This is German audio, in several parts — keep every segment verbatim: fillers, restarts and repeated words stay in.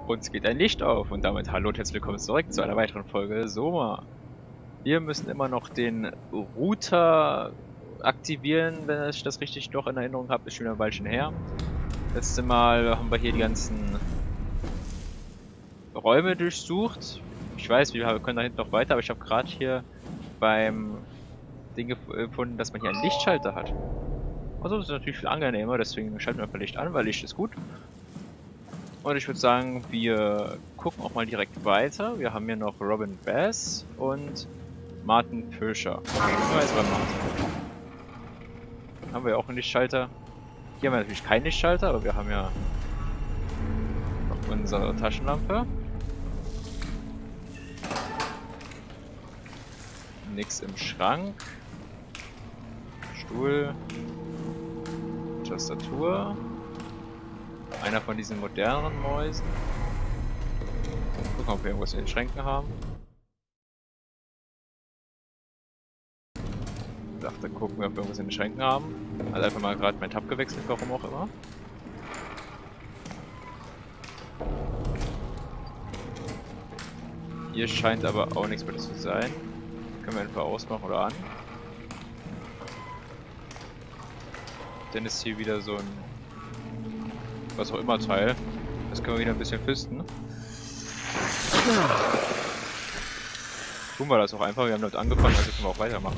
Uns geht ein Licht auf und damit hallo und herzlich willkommen zurück zu einer weiteren Folge Soma. Wir müssen immer noch den Router aktivieren, wenn ich das richtig doch in Erinnerung habe, ist schon ein Weilchen her. Letztes Mal haben wir hier die ganzen Räume durchsucht. Ich weiß, wir können da hinten noch weiter, aber ich habe gerade hier beim Ding gefunden, dass man hier einen Lichtschalter hat. Also das ist natürlich viel angenehmer, deswegen schalten wir einfach Licht an, weil Licht ist gut. Und ich würde sagen, wir gucken auch mal direkt weiter. Wir haben hier noch Robin Bass und Martin Fischer. Nur jetzt bei Martin. Haben wir auch einen Lichtschalter. Hier haben wir natürlich keinen Lichtschalter, aber wir haben ja noch unsere Taschenlampe. Nix im Schrank. Stuhl. Tastatur. Einer von diesen moderneren Mäusen. Gucken, ob wir irgendwas in den Schränken haben. Ich dachte, gucken wir, ob wir irgendwas in den Schränken haben. Also einfach mal gerade mein Tab gewechselt, warum auch immer. Hier scheint aber auch nichts mehr zu sein. Können wir einfach ausmachen oder an. Dann ist hier wieder so ein was auch immer Teil. Das können wir wieder ein bisschen fisten. Tun wir das auch einfach, wir haben damit angefangen, also können wir auch weitermachen.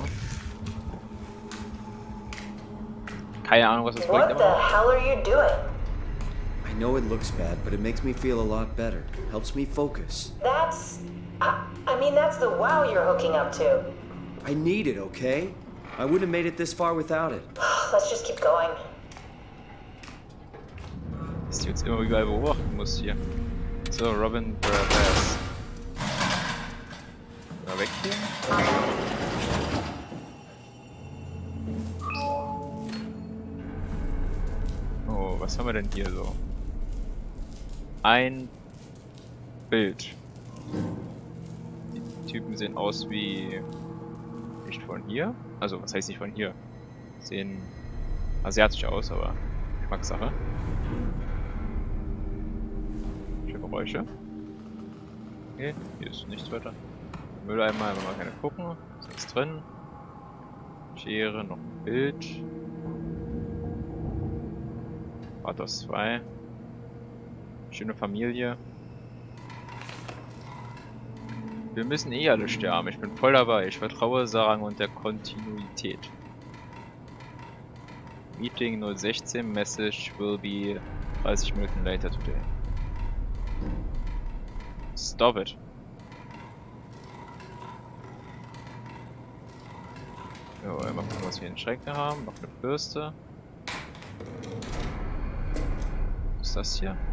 Keine Ahnung, was das bringt. What the hell are you doing? I know it looks bad, but it makes me feel a lot better. Helps me focus. That's... I, I mean, that's the wow you're hooking up to. I need it, okay? I wouldn't have made it this far without it. Let's just keep going. Dass die uns immer überall beobachten muss hier. So, Robin Bass. Mal weg hier. Oh, was haben wir denn hier so? Ein Bild. Die Typen sehen aus wie... nicht von hier. Also, was heißt nicht von hier? Sehen asiatisch aus, aber Geschmackssache. Geräusche. Okay, hier ist nichts weiter. Mülleimer, wenn wir mal keine gucken. Was ist nichts drin? Schere, noch ein Bild. Vatos zwei. Schöne Familie. Wir müssen eh alle sterben. Ich bin voll dabei. Ich vertraue Sarang und der Kontinuität. Meeting null sechzehn. Message will be dreißig Minuten later today. Stop it. So, mal gucken, was wir in den Schränken haben. Noch eine Bürste. Was ist das hier?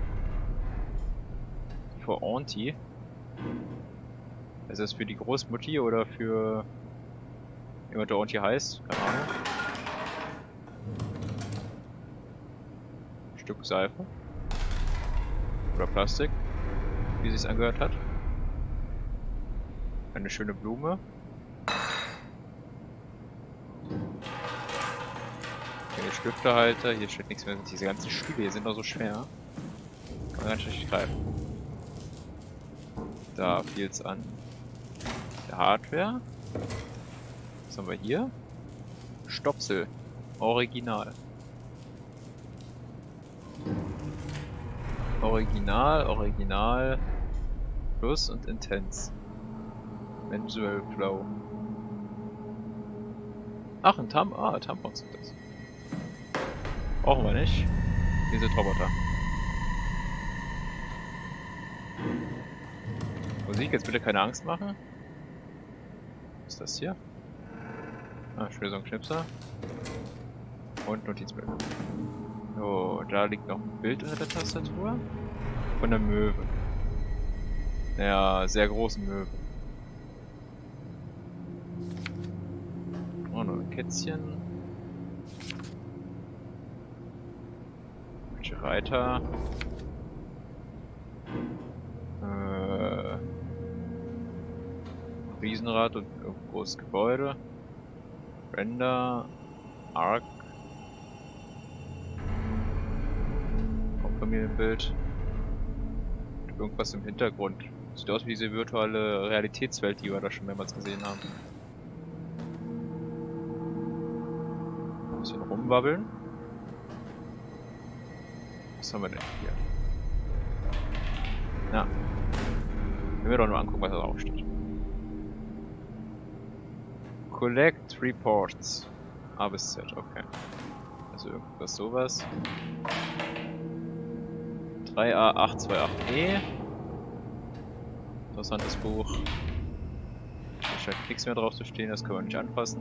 Für Auntie. Ist das für die Großmutti oder für jemand, der Auntie heißt? Keine Ahnung. Ein Stück Seife. Oder Plastik. Wie sie es angehört hat. Eine schöne Blume. Okay, Stiftehalter, hier steht nichts mehr. Diese ganzen Stühle hier sind doch so schwer. Kann man ganz richtig greifen. Da fehlt's an der Hardware. Was haben wir hier? Stopsel. Original. Original, Original. Plus und Intense. Mensual Flow. Ach, ein Tam... Ah, Tampons sind das. Brauchen wir nicht. Diese Roboter. Musik, jetzt bitte keine Angst machen. Was ist das hier? Ah, schon wieder so ein Knipser. Und Notizblock. So, da liegt noch ein Bild unter der Tastatur. Von der Möwe. Ja, sehr großen Möwe. Oh, noch ein Kätzchen. Welche Reiter? Äh, Riesenrad und ein großes Gebäude. Render. Arc. Familienbild. irgendwas im Hintergrund. Sieht aus wie diese virtuelle Realitätswelt, die wir da schon mehrmals gesehen haben. Ein bisschen rumwabbeln. Was haben wir denn hier? Na. Wenn wir doch nur angucken, was da drauf steht. Collect Reports. A bis Z, okay. Also irgendwas sowas. drei A acht zwei acht E. Interessantes Buch. Da scheint nichts mehr drauf zu stehen, das können wir nicht anfassen.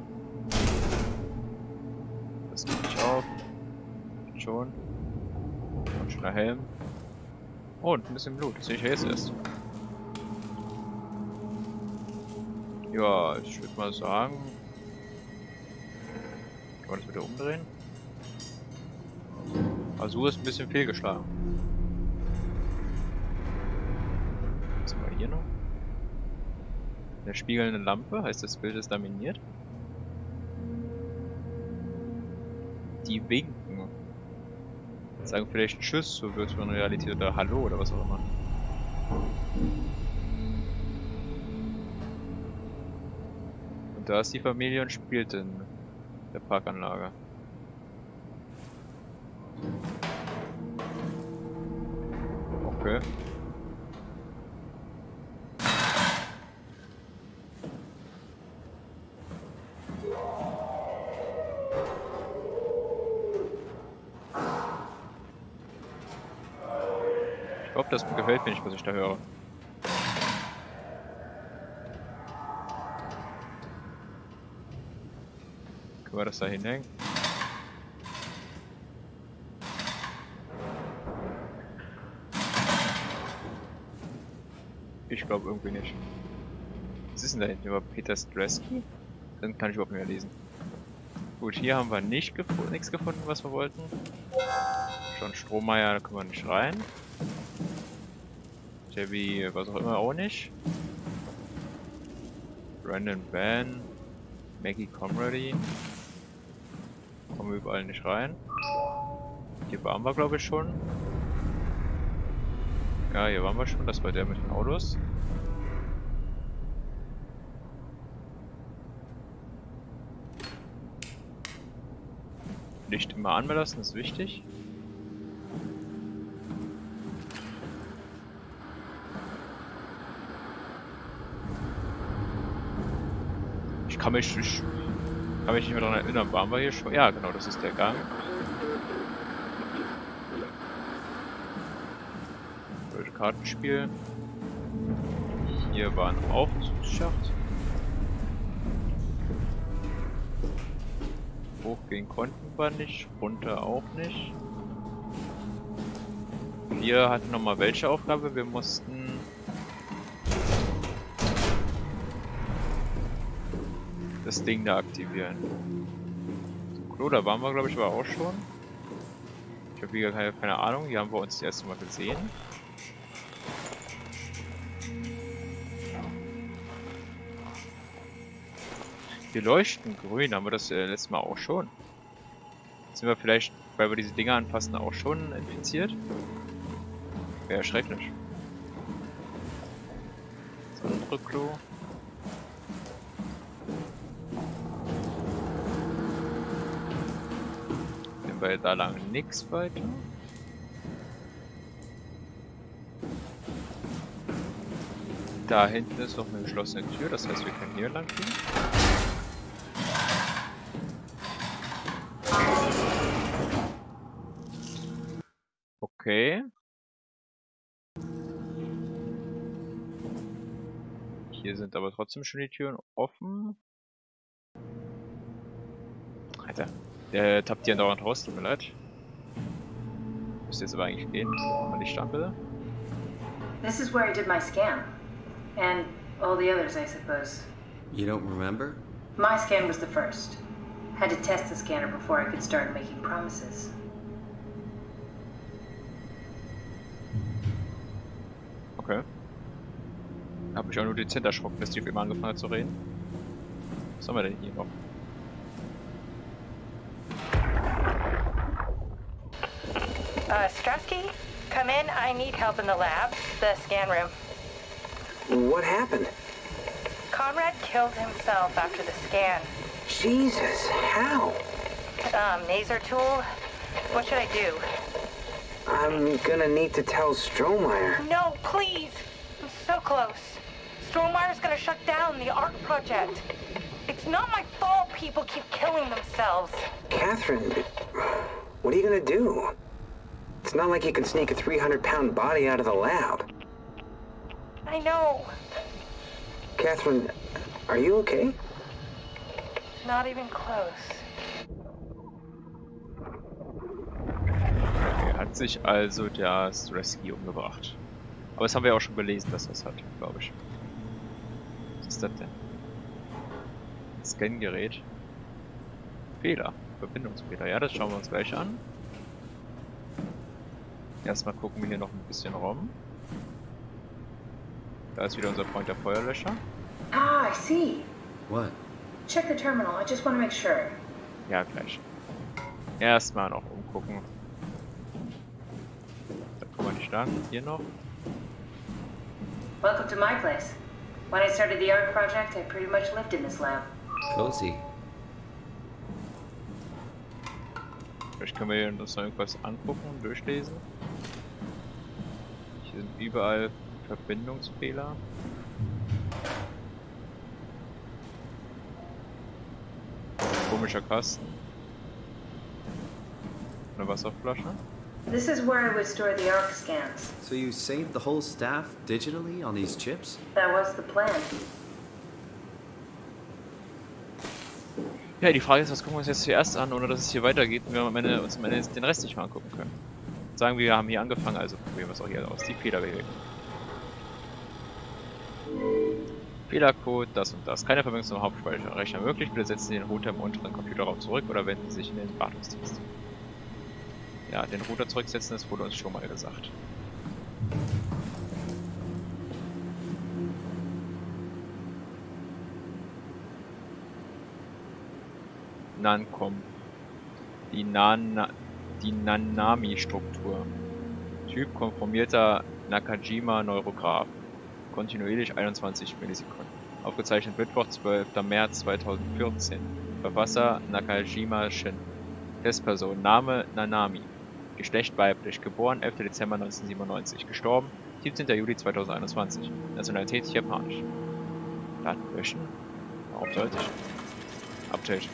Das geht nicht auf. Schon. Und schon ein Helm. Oh, und ein bisschen Blut, das sehe ich ja jetzt erst. Ja, ich würde mal sagen. Kann man das wieder umdrehen? Azur ist ein bisschen fehlgeschlagen. Was haben wir hier noch? Eine spiegelnde Lampe, heißt das Bild ist laminiert. Die winken. Sagen vielleicht Tschüss zur virtuellen Realität oder Hallo oder was auch immer. Und da ist die Familie und spielt in der Parkanlage. Okay. Ich glaube, das gefällt mir nicht, was ich da höre. Können wir das da hinhängen? Ich glaube irgendwie nicht. Was ist denn da hinten? Über Peter Stresky? Dann kann ich überhaupt nicht mehr lesen. Gut, hier haben wir nicht gef nichts gefunden, was wir wollten. Schon Strohmeier, da können wir nicht rein. Debbie, was auch immer, auch nicht. Brandon Van, Maggie Comrade. Kommen wir überall nicht rein. Hier waren wir, glaube ich, schon. Ja, hier waren wir schon. Das war der mit den Autos. Licht immer anlassen, ist wichtig. Ich kann mich, ich kann mich nicht mehr daran erinnern, waren wir hier schon? Ja, genau, das ist der Gang. Kartenspiel. Hier war ein Aufzugsschacht. Hochgehen konnten wir nicht, runter auch nicht. Wir hatten nochmal welche Aufgabe? Wir mussten das Ding da aktivieren. Zum Klo, da waren wir, glaube ich, aber auch schon. Ich habe wieder keine, keine Ahnung, hier haben wir uns das erste Mal gesehen. Wir leuchten grün, haben wir das äh, letztes Mal auch schon. Sind wir vielleicht, weil wir diese Dinger anfassen, auch schon infiziert? Wäre schrecklich. Das andere Klo. Nehmen wir da lang nichts weiter. Da hinten ist noch eine geschlossene Tür, das heißt, wir können hier lang gehen. Okay. Hier sind aber trotzdem schon die Türen offen. Alter, der tappt hier dauernd raus, tut mir leid. Müsste jetzt aber eigentlich gehen. Mal die Stampel. This is where I did my scan. And all the others, I suppose. You don't remember? My scan was the first. Had to test the scanner before I could start making promises. Okay. Hab mich auch nur dezent erschrocken, dass die auf immer angefangen hat zu reden. Was haben wir denn hier noch? Uh, Strasky? Come in, I need help in the lab, the scan room. What happened? Conrad killed himself after the scan. Jesus, how? Um, Naser tool? What should I do? I'm gonna need to tell Strohmeyer. No, please! I'm so close. Strohmeyer's gonna shut down the ARC project. It's not my fault people keep killing themselves. Catherine, what are you gonna do? It's not like you can sneak a three hundred pound body out of the lab. I know. Catherine, are you okay? Not even close. Okay, hat sich also der Streski umgebracht. Aber das haben wir ja auch schon gelesen, dass das hat, glaube ich. Was ist das denn? Scan-Gerät. Fehler. Verbindungsfehler. Ja, das schauen wir uns gleich an. Erstmal gucken wir hier noch ein bisschen rum. Da ist wieder unser Freund der Feuerlöscher. Ah, I see. What? Check the terminal. I just want to make sure. Ja, gleich. Erstmal noch umgucken. Da kommen wir nicht lang. Hier noch. Welcome to my place. When I started the ARC project, I pretty much lived in this lab. Cozy. Vielleicht können wir uns noch irgendwas angucken, durchlesen. Hier sind überall Verbindungsfehler. Komischer Kasten. Eine Wasserflasche. This is where I would store the ARC scans. So you saved the whole staff digitally on these chips? That was the plan. Ja, die Frage ist, was gucken wir uns jetzt zuerst an, ohne dass es hier weitergeht und wir am Ende, uns am Ende den Rest nicht mal angucken können. Sagen wir, wir haben hier angefangen, also probieren wir es auch hier aus. Die Fehler beheben. Fehlercode, das und das. Keine Verbindung zum Hauptspeicherrechner möglich. Bitte setzen Sie den Router im unteren Computerraum zurück oder wenden Sie sich in den Wartungsdienst. Ja, den Router zurücksetzen, das wurde uns schon mal gesagt. Nancom. Die, Nana, die Nanami-Struktur. Typ konformierter Nakajima-Neurograph. Kontinuierlich einundzwanzig Millisekunden. Aufgezeichnet Mittwoch, zwölfter März zweitausendvierzehn. Verfasser Nakajima Shin. Testperson Name Nanami. Geschlecht weiblich. Geboren elfter Dezember neunzehnhundertsiebenundneunzig. Gestorben siebzehnter Juli zweitausendeinundzwanzig. Nationalität japanisch. Daten löschen? Warum sollte ich? Update.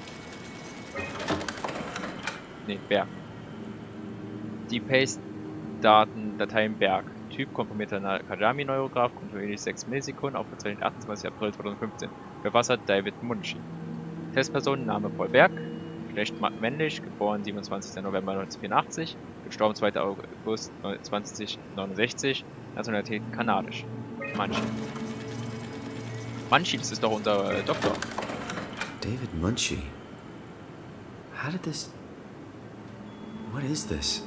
Ne, Berg. Die Paste-Daten, Dateien Berg. Typ konformierter Nakajima-Neurograph, kontinuierlich sechs Millisekunden, aufgezeichnet achtundzwanzigster April zweitausendfünfzehn. Verfasser David Munshi. Testperson Name Paul Berg. Geschlecht männlich, geboren siebenundzwanzigster November neunzehnhundertvierundachtzig. Gestorben zweiter August zweitausendneunundsechzig. Nationalität kanadisch. Munshi. Munshi, das ist doch unser äh, Doktor. David Munshi. How did this... What is this?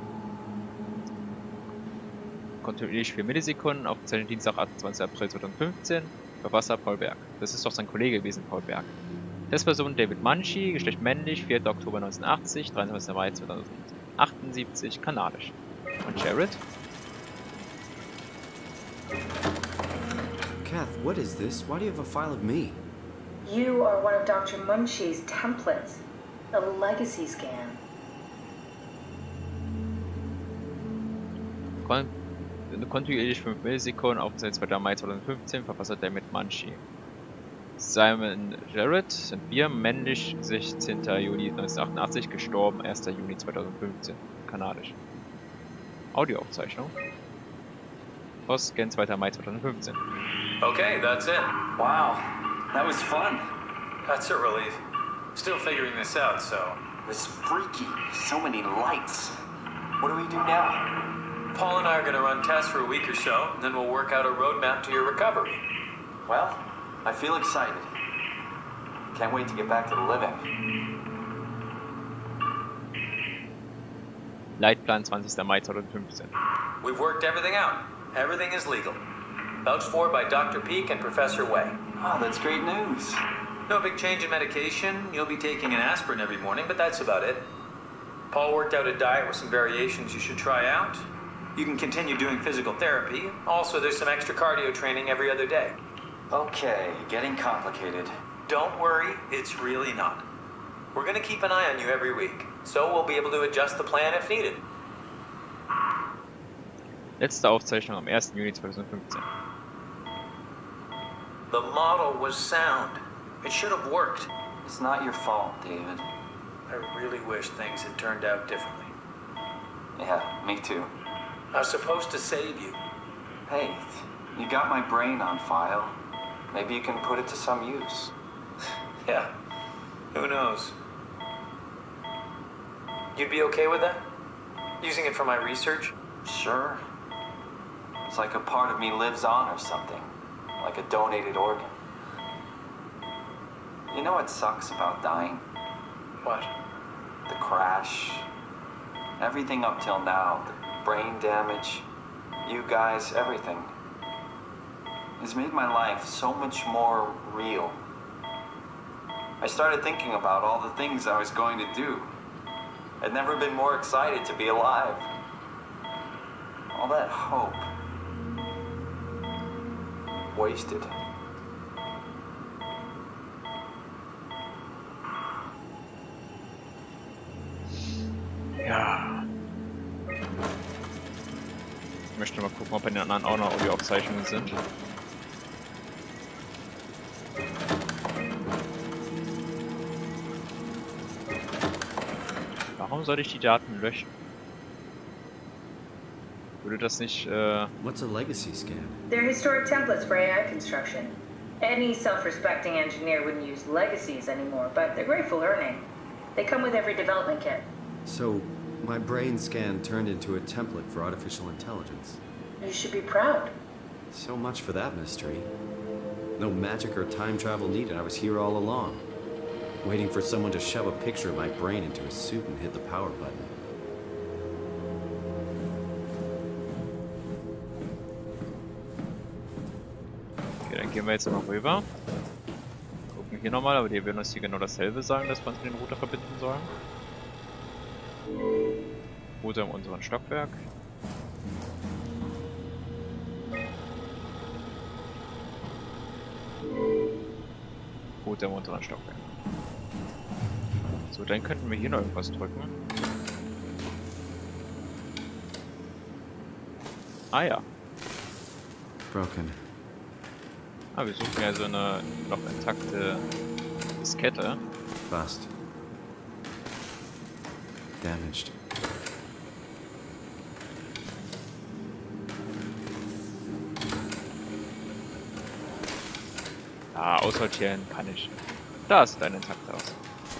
Kontinuierlich vier Millisekunden, aufgezeichnet Dienstag, achtundzwanzigster April zweitausendfünfzehn. Verfasser Paul Berg. Das ist doch sein Kollege gewesen, Paul Berg. Testperson David Munshi, Geschlecht männlich, vierter Oktober neunzehnhundertachtzig, dreiundzwanzigster Mai zweitausendachtundsiebzig, kanadisch. Und Jared? Kath, what is this? Why do you have a file of me? You are one of Doctor Munshi's templates. A legacy scan. Kon kontinuierlich fünf Millisekunden, aufgezeichnet zweiter Mai zweitausendfünfzehn, Verfasser David Munshi. Simon Jarrett sind wir, männlich, sechzehnter Juli neunzehnhundertachtundachtzig, gestorben erster Juni zweitausendfünfzehn, kanadisch. Audioaufzeichnung. Postscan zweiter Mai zweitausendfünfzehn. Okay, that's it. Wow, that was fun. That's a relief. Still figuring this out, so... It was freaky. So many lights. What do we do now? Paul and I are gonna run tests for a week or so, and then we'll work out a roadmap to your recovery. Well, I feel excited. Can't wait to get back to the living. Leitplan zwanzigster Mai zweitausendfünfzehn. We've worked everything out. Everything is legal. Vouched for by Doctor Peak and Professor Way. Oh, that's great news. No big change in medication. You'll be taking an aspirin every morning, but that's about it. Paul worked out a diet with some variations you should try out. You can continue doing physical therapy. Also, there's some extra cardio training every other day. Okay, getting complicated. Don't worry, it's really not. We're gonna keep an eye on you every week, so we'll be able to adjust the plan if needed. Letzte Aufzeichnung am ersten Juni zweitausendfünfzehn. The model was sound. It should have worked. It's not your fault, David. I really wish things had turned out differently. Yeah, me too. I was supposed to save you. Hey, you got my brain on file. Maybe you can put it to some use. Yeah, who knows? You'd be okay with that? Using it for my research? Sure. It's like a part of me lives on or something. Like a donated organ. You know what sucks about dying? What? The crash. Everything up till now. The brain damage. You guys, everything. It's made my life so much more real. I started thinking about all the things I was going to do. I'd never been more excited to be alive. All that hope. Wasted. Ja. Ich möchte mal gucken, ob bei den anderen auch noch Audioaufzeichnungen sind. Warum soll ich die Daten löschen? Würde das nicht, äh... What's a legacy scan? They're historic templates for A I construction. Any self-respecting engineer wouldn't use legacies anymore, but they're great for learning. They come with every development kit. So, my brain scan turned into a template for artificial intelligence. You should be proud. So much for that mystery. No magic or time travel needed. I was here all along. Waiting for someone to shove a picture of my brain into a suit and hit the power button. Okay, dann gehen wir jetzt noch rüber. Gucken hier nochmal, aber die werden uns hier genau dasselbe sagen, dass wir uns mit dem Router verbinden sollen. Router in unserem Stockwerk. Router im unteren Stockwerk. So, dann könnten wir hier noch irgendwas drücken. Ah ja. Broken. Ah, wir suchen ja so eine noch intakte Diskette. Bust. Damaged. Ah, aussortieren kann ich. Da sieht ein intakter aus.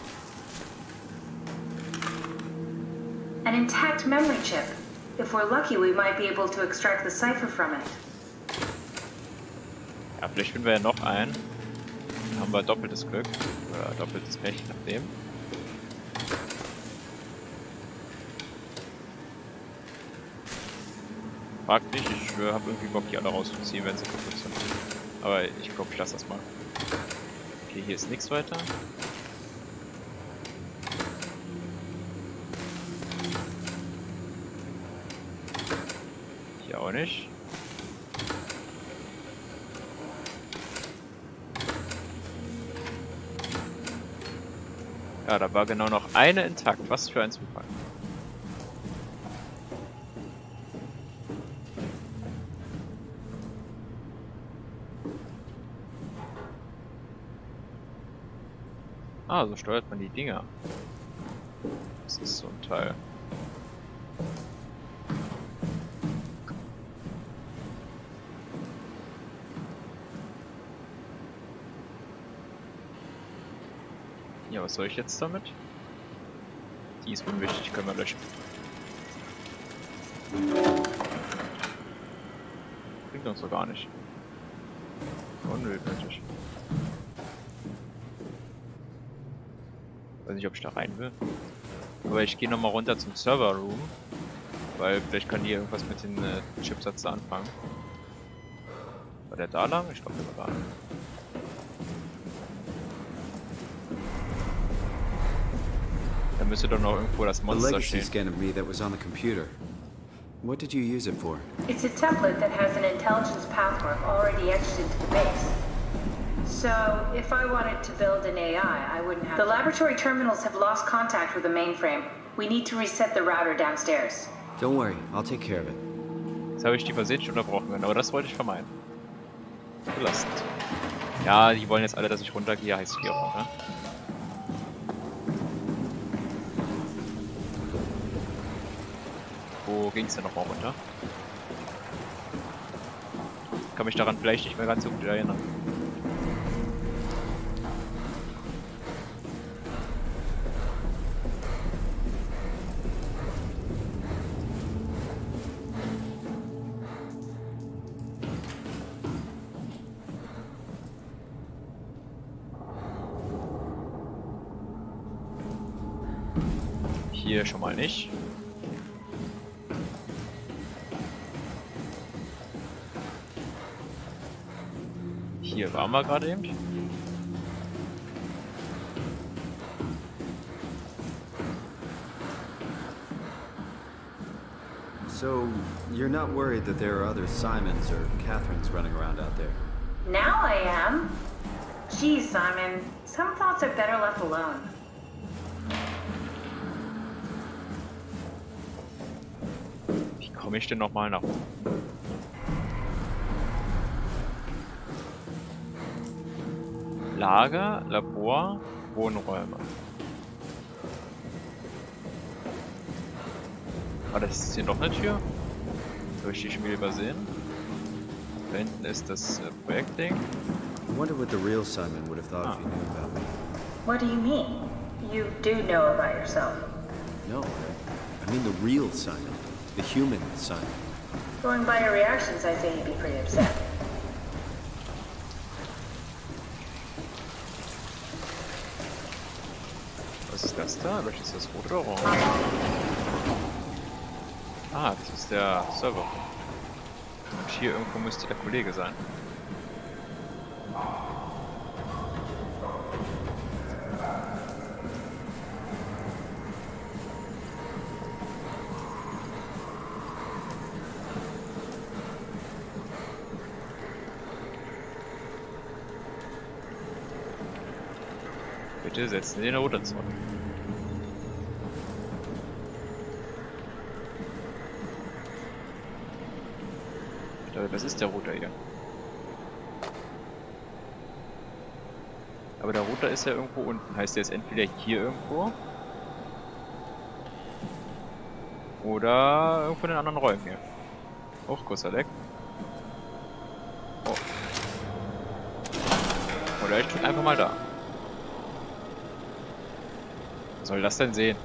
An intact memory chip. If we're lucky, we might be able to extract the cipher from it. Ja, vielleicht finden wir ja noch einen. Dann haben wir doppeltes Glück. Oder doppeltes Pech, je nachdem. Fragt nicht, ich äh, habe irgendwie Bock, die alle rauszuziehen, wenn sie kaputt sind. Aber ich glaube, ich lasse das mal. Okay, hier ist nichts weiter. Hier auch nicht. Ja, da war genau noch eine intakt. Was für ein Zufall. Ah, so steuert man die Dinger. Das ist so ein Teil. Ja, was soll ich jetzt damit? Die ist unwichtig, können wir löschen. Bringt uns doch gar nicht. Unnötig. Weiß nicht, ob ich da rein will. Aber ich gehe nochmal runter zum Server Room. Weil vielleicht kann die irgendwas mit den äh, Chipsatz anfangen. War der da lang? Ich glaube, der war da lang. Da müsste doch noch irgendwo das The Monster legacy stehen. scan of me that was on the computer. What did you use it for? It's a template that has an intelligence pathwork already etched into the base. So, if I wanted to build an A I, I wouldn't have The to. Laboratory terminals have lost contact with the mainframe. We need to reset the router downstairs. Don't worry, I'll take care of it. Jetzt habe ich die versehentlich unterbrochen, genau das wollte ich vermeiden. Belastend. Ja, die wollen jetzt alle, dass ich runtergehe, heißt wie auch, ne? Wo ging es denn nochmal runter? Ich kann mich daran vielleicht nicht mehr ganz so gut erinnern. Hier schon mal nicht. Hier waren wir gerade eben. So, you're not worried that there are other Simons or Catherines running around out there? Now I am. Geez, Simon, some thoughts are better left alone. Wie komme ich denn nochmal nach oben? Lager, Labor, Wohnräume. Ah, das ist hier noch eine Tür. Habe ich die schon wieder übersehen? Da hinten ist das äh, Projektding. I wonder what the real Simon would have thought Ah. if he knew about me. What do you mean? You do know about yourself. No, I mean the real Simon. The human Simon. Going by your reactions, I'd say you'd be pretty upset. Was ist das da? Welches ist das rote oder orange? Ah, das ist der Server. Und hier irgendwo müsste der Kollege sein. Bitte setzen Sie den Router zurück. Ich glaube, das ist der Router hier. Aber der Router ist ja irgendwo unten. Heißt der ist entweder hier irgendwo oder irgendwo in den anderen Räumen hier. Hoch, kurzer Leck. Oh. Oder ich tue einfach mal da. Was soll das denn sehen?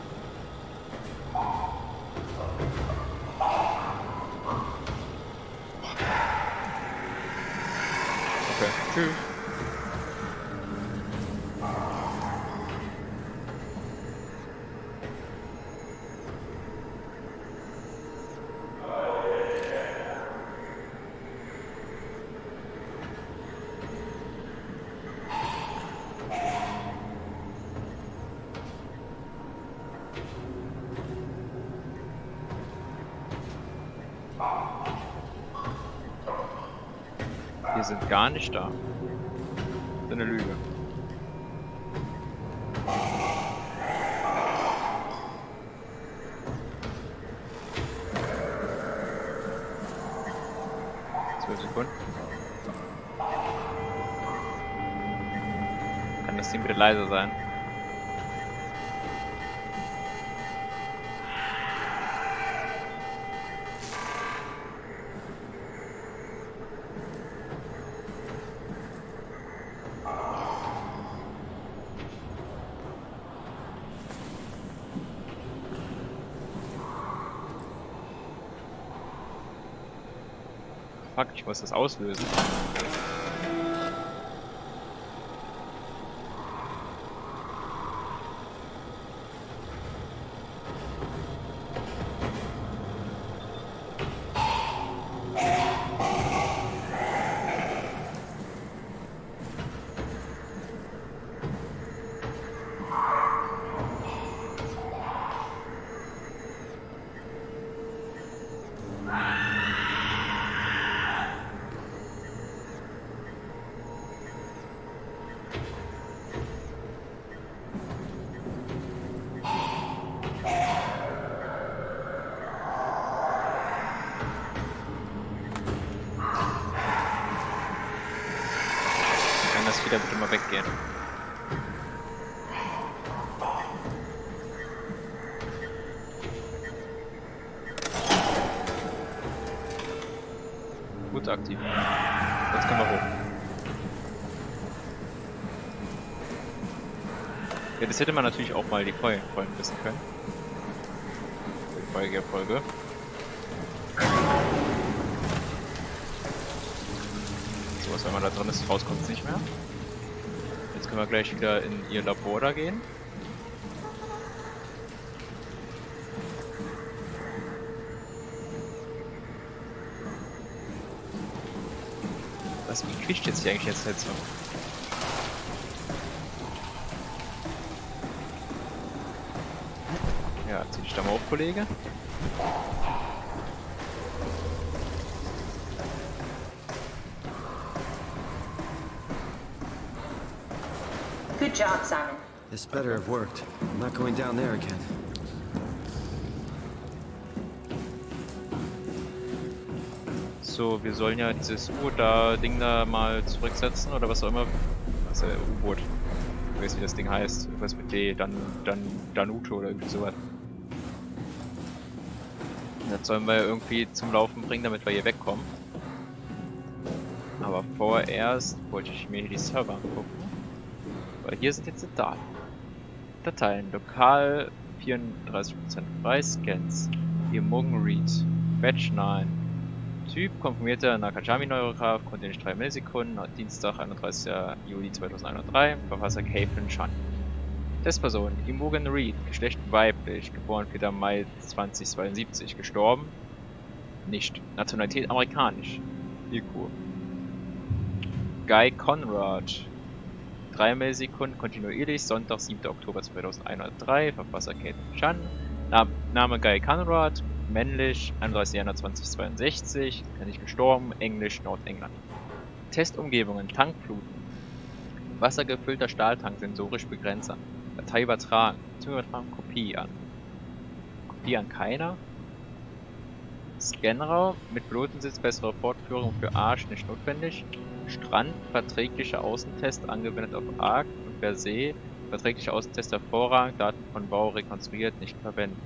Okay, tschüss. Wir sind gar nicht da. Das ist eine Lüge. Zwölf Sekunden. Kann das Ding bitte leiser sein? Fuck, ich muss das auslösen. jeder bitte mal weggehen. Gut aktiv. Jetzt können wir hoch. Ja, das hätte man natürlich auch mal die Folgen wissen können. Die Folge, Folge. So, was wenn man da drin ist, rauskommt es nicht mehr. Jetzt können wir gleich wieder in ihr Labor da gehen. Was, wie quietscht jetzt hier eigentlich jetzt halt so? Ja, zieh dich da mal auf, Kollege. Good job, Simon. This better have worked. I'm not going down there again. So, wir sollen ja dieses U-Boot da Ding da mal zurücksetzen oder was auch immer. Was ist ja U-Boot? Ich weiß nicht, wie das Ding heißt. Irgendwas mit D, dann, dann Danuto oder irgendwie sowas. Das sollen wir irgendwie zum Laufen bringen, damit wir hier wegkommen. Aber vorerst wollte ich mir hier die Server angucken. Weil hier sind jetzt die Daten. Dateien. Lokal vierunddreißig Prozent frei. Scans. Immogen Read. Batch neun. Typ konfirmierter Nakajami-Neurograph. Kontinuierlich drei Millisekunden. Dienstag, einunddreißigster Juli zweitausenddreihundertdrei. Verfasser Caitlin Chan. Testperson. Imogen Reed. Geschlecht weiblich. Geboren vierter Mai zweitausendzweiundsiebzig. Gestorben? Nicht. Nationalität amerikanisch. I Q. Guy Conrad. drei Millisekunden. Kontinuierlich. Sonntag, siebter Oktober zweitausendeinhundertdrei. Verfasser Caitlin Chan. Name Guy Conrad. Männlich. einunddreißigster Januar zweitausendzweiundsechzig. Nicht gestorben. Englisch. Nordengland. Testumgebungen. Tankfluten. Wassergefüllter Stahltank. Sensorisch Begrenzer. Datei übertragen. Zum Übertragen Kopie an. Kopie an keiner. Scanraum mit Pilotensitz, bessere Fortführung für Arsch nicht notwendig. Strand, verträglicher Außentest angewendet auf Ark und per se. Verträglicher Außentest hervorragend, Daten von Bau rekonstruiert, nicht verwenden.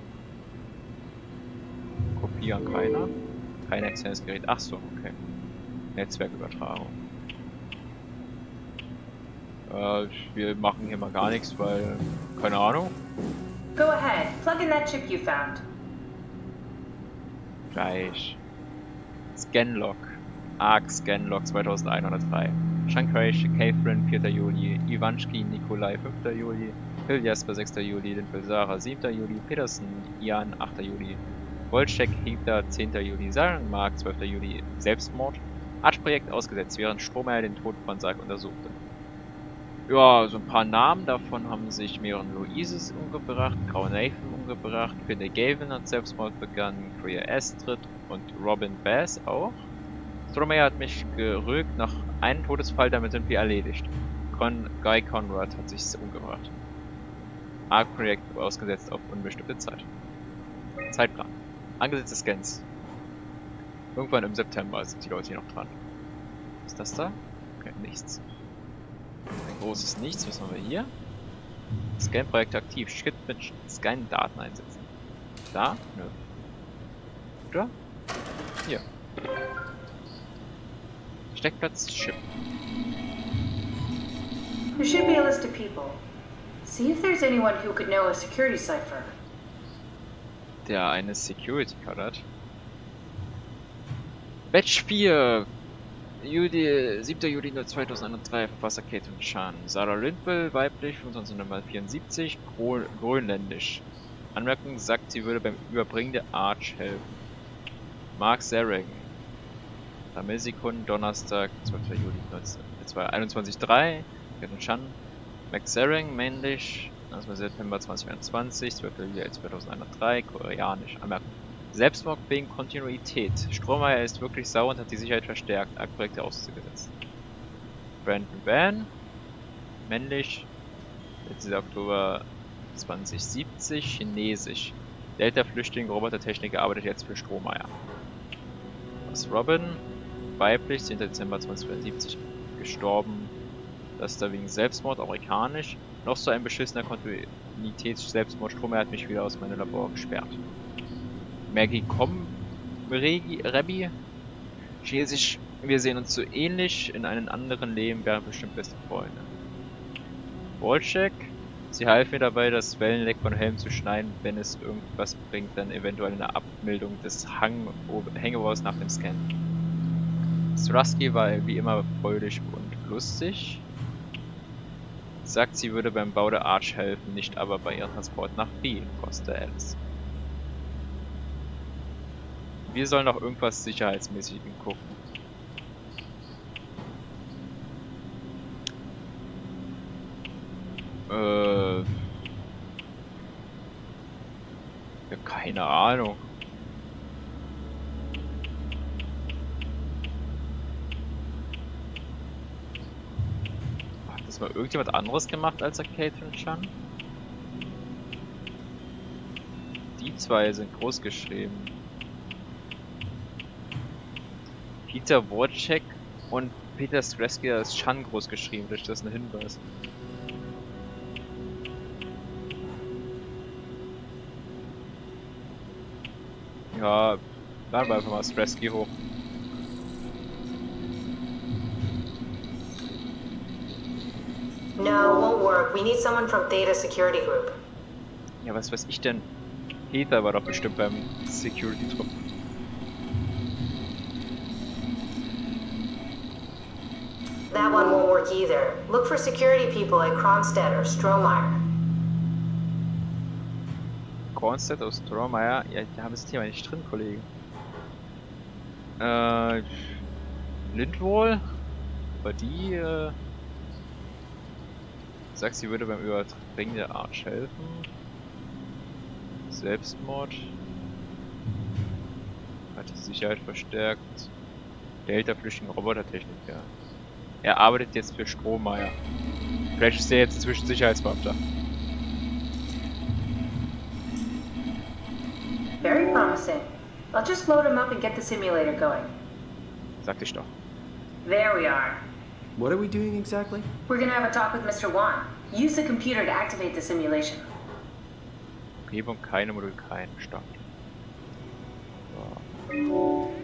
Kopie an keiner. Kein externes Gerät. Ach so, okay. Netzwerkübertragung. Äh, wir machen hier mal gar nichts, weil... keine Ahnung. Go ahead. Plug in that chip you found. Gleich. Scanlog. Arc Scanlog zweitausendeinhundertdrei. Shankreich, Catherine, vierter Juli. Ivanski, Nikolai, fünfter Juli. Phil Jasper, sechster Juli. Linfel Sarah, siebter Juli. Peterson, Ian, achter Juli. Wolczek, Hitler, zehnter Juli. Sarah Mark, zwölfter Juli. Selbstmord. Arch-Projekt ausgesetzt, während Strohmeier den Tod von Sarg untersuchte. Ja, so ein paar Namen davon haben sich Mehren Louises umgebracht, Grau Nathan umgebracht, Peter Gavin hat Selbstmord begangen, Korea Astrid und Robin Bass auch. Strohmeier hat mich gerügt, nach einem Todesfall, damit sind wir erledigt. Con Guy Conrad hat sich umgebracht. Arc-Projekt ausgesetzt auf unbestimmte Zeit. Zeitplan. Angesetzte Scans. Irgendwann im September sind die Leute hier noch dran. Was ist das da? Okay, nichts. Ein großes Nichts, was haben wir hier? Scan-Projekt aktiv. Schritt mit Scan-Daten einsetzen. Da? Nö. Oder? Hier. Steckplatz Chip. There should be a list of people. See if there's anyone who could know a security cipher. Der eine Security Card hat. Batch vier. Juli, siebter Juli zweitausendeinunddrei, Verfasser Caitlin Chan. Sarah Lindwell, weiblich, fünfundzwanzigtausendneunhundertvierundsiebzig, Grön grönländisch. Anmerkung, sagt, sie würde beim Überbringen der Arch helfen. Mark Zarek. drei Millisekunden, Donnerstag, zwölfter Juli einundzwanzig Uhr drei, Caitlin Chan. Max Zarek, männlich, September zweitausendeinundzwanzig, zwölfter Juli zweitausendeinhundertdrei, koreanisch. Anmerkung. Selbstmord wegen Kontinuität. Strohmeier ist wirklich sauer und hat die Sicherheit verstärkt. Arc-Projekte ausgesetzt. Brandon Van. Männlich. letzter Oktober zweitausendsiebzig. Chinesisch. Delta-Flüchtling, Robotertechniker, arbeitet jetzt für Strohmeier. Was Robin. Weiblich. zehnter Dezember zweitausendsiebzig. Gestorben. Das ist da wegen Selbstmord amerikanisch. Noch so ein beschissener Kontinuitäts-Selbstmord. Stromer hat mich wieder aus meinem Labor gesperrt. Maggie Kom Regi Rebbi. Chinesisch, wir sehen uns so ähnlich. In einem anderen Leben wären bestimmt beste Freunde. Wojciech. Sie half mir dabei, das Wellenleck von Helm zu schneiden. Wenn es irgendwas bringt, dann eventuell eine Abbildung des Hangovers nach dem Scan. Strusky war wie immer fröhlich und lustig. Sagt, sie würde beim Bau der Arch helfen, nicht aber bei ihrem Transport nach Wien, kostet Alice. Wir sollen noch irgendwas Sicherheitsmäßiges gucken. Äh. Ja, keine Ahnung. Hat das mal irgendjemand anderes gemacht als der Catherine Chan? Die zwei sind groß geschrieben. Peter Wojciech und Peter Strusky ist Chan groß geschrieben, durch das ein Hinweis. Ja, laden wir einfach mal Strusky hoch. No, won't work. We need someone from Theta Security Group. Ja, was weiß ich denn? Peter war doch bestimmt beim Security-Trupp. That one won't work either. Look for security people like Kronstadt or Strohmeyer. Kronstadt oder Strohmeyer? Ja, die haben das Thema nicht drin, Kollege. Äh... Lindwohl? Aber die, äh... sagt, sie würde beim Überbringen der Arch helfen. Selbstmord. Hat die Sicherheit verstärkt. Delta-Flüchtigen Robotertechniker. Er arbeitet jetzt für Strohmeyer. Vielleicht ist er jetzt inzwischen Sicherheitsbeamter. Very promising. I'll just load him up and get the simulator going. Sagte ich doch. There we are. What are we doing exactly? We're gonna have a talk with Mister Wan. Use the computer to activate the simulation. Umgebung, keine Modul, kein Start. So.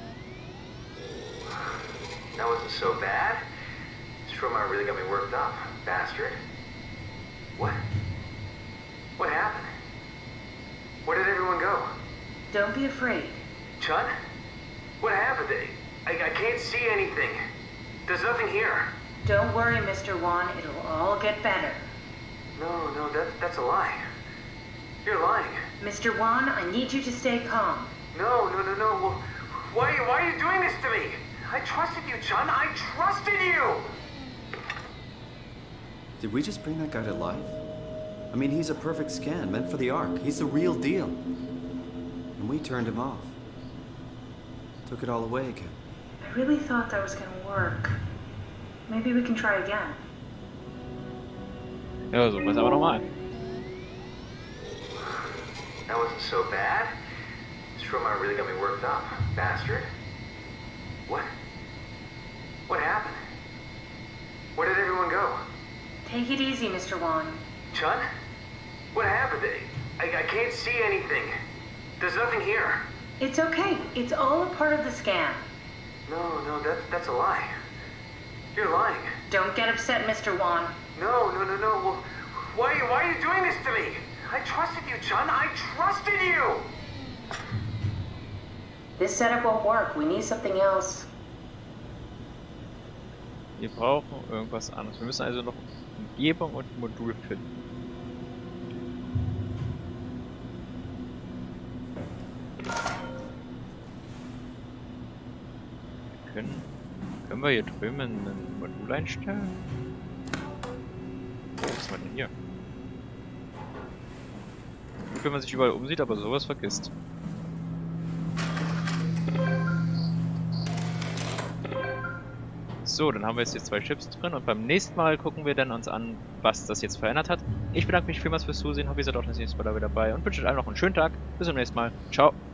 That wasn't so bad. Strohmeyer really got me worked up, bastard. What? What happened? Where did everyone go? Don't be afraid. Chun? What happened? I, I can't see anything. There's nothing here. Don't worry, Mister Wan. It'll all get better. No, no, that, that's a lie. You're lying. Mister Wan, I need you to stay calm. No, no, no, no. Well, why, why are you doing this to me? I trusted you, Chun. I trusted you! Did we just bring that guy to life? I mean, he's a perfect scan, meant for the Ark. He's the real deal. And we turned him off. Took it all away again. I really thought that was gonna work. Maybe we can try again. Ja, so was aber nochmal. That wasn't so bad. Strohmeyer really got me worked up, bastard. What? What happened? Where did everyone go? Take it easy, Mister Wan. Chun? What happened? I, I can't see anything. There's nothing here. It's okay. It's all a part of the scan. No, no, that, that's a lie. You're lying. Don't get upset, Mister Wan. No, no, no, no. Well, why, why are you doing this to me? I trusted you, Chun. I trusted you! This setup won't work. We need something else. Wir brauchen irgendwas anderes. Wir müssen also noch Umgebung und Modul finden. Können, können wir hier drüben ein Modul einstellen? Wo ist man denn hier? Gut, wenn man sich überall umsieht, aber sowas vergisst. So, dann haben wir jetzt hier zwei Chips drin und beim nächsten Mal gucken wir dann uns an, was das jetzt verändert hat. Ich bedanke mich vielmals fürs Zusehen, hoffe ihr seid auch das nächste Mal wieder dabei und wünsche euch allen noch einen schönen Tag. Bis zum nächsten Mal. Ciao.